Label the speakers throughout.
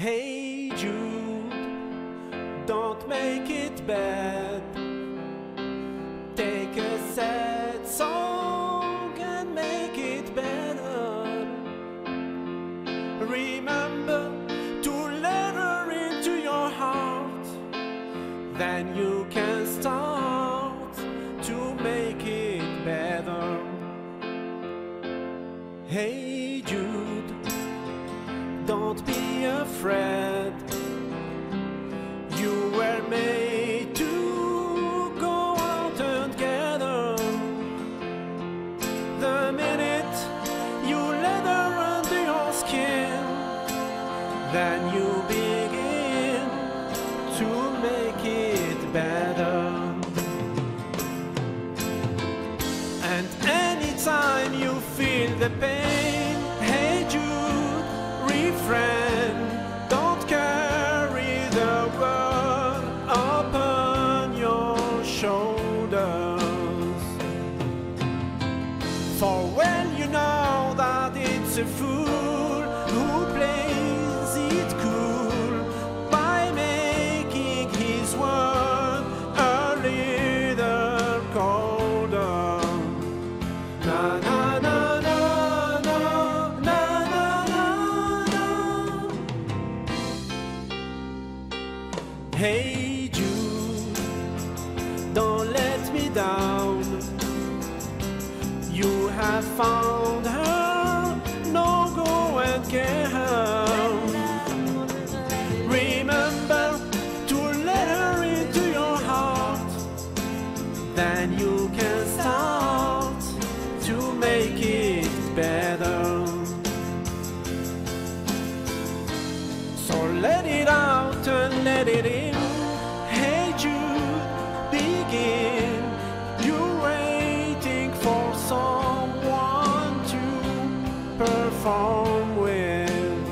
Speaker 1: Hey Jude, don't make it bad. Take a sad song and make it better. Remember to let her into your heart, then you can start to make it better. Hey Jude, don't be afraid. You were made to go out and gather. The minute you let her under your skin, then you begin to make it better. And anytime you feel the pain, hey Jude, refrain. Don't carry the world upon your shoulders. For well you know that it's a fool who plays it cool by making his world a little colder. Na na na na na na na na. Hey Jude, don't let me down. You have found her, no go and get her. Remember to let her into your heart, then you can start to make it better. So let it out and let it in. Hey Jude, begin. You're waiting for someone to perform with.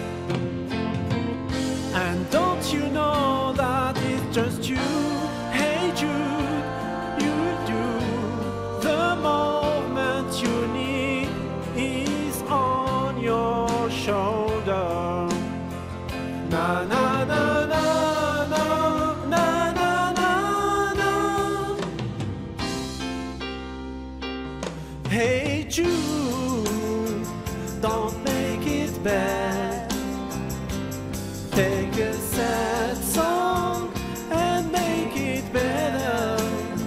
Speaker 1: And don't you know that it's just you? Hey Jude, you'll do the moment you need is on your shoulder. Na na na na na na na na na. Hey Jude, don't make it bad. Take a sad song and make it better.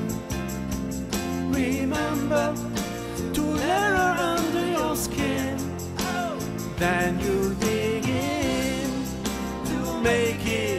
Speaker 1: Remember to let her under your skin, then you'll begin to make it